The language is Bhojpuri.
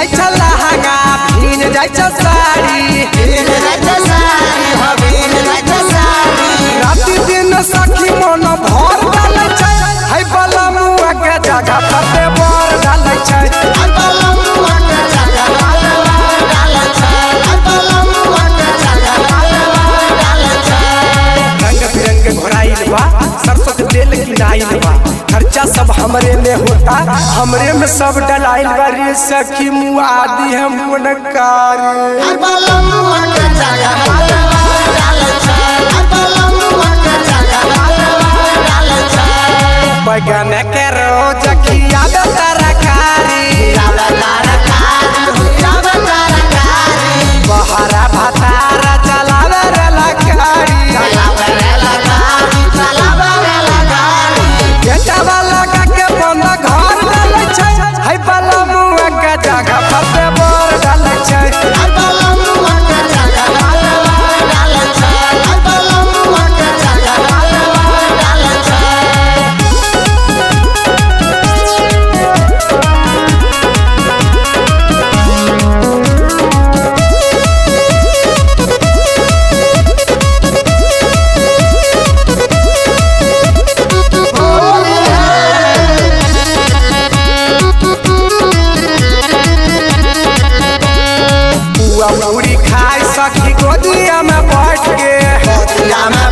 जाय छ लहंगा भीन जाय छ साड़ी राति दिन सखी मन भर डालै छै है बलमुआ के जगह पते बर डालै छै रंग बिरंग घोड़ाइल बा सरसों के तेल किनाइल बा खर्चा सब हमरे में होता हमरे में सब डलाइल बा रे सखी मुआदी हम नकार बैगन के रोज खियाबे तरकारी बहरा भातार चलावे रे लकारी बेटा लगा के बंद घर डालै छै है बलमुआ के जगह पते बर डालै छै पूरी खाई सखी गोदिया में बैठ के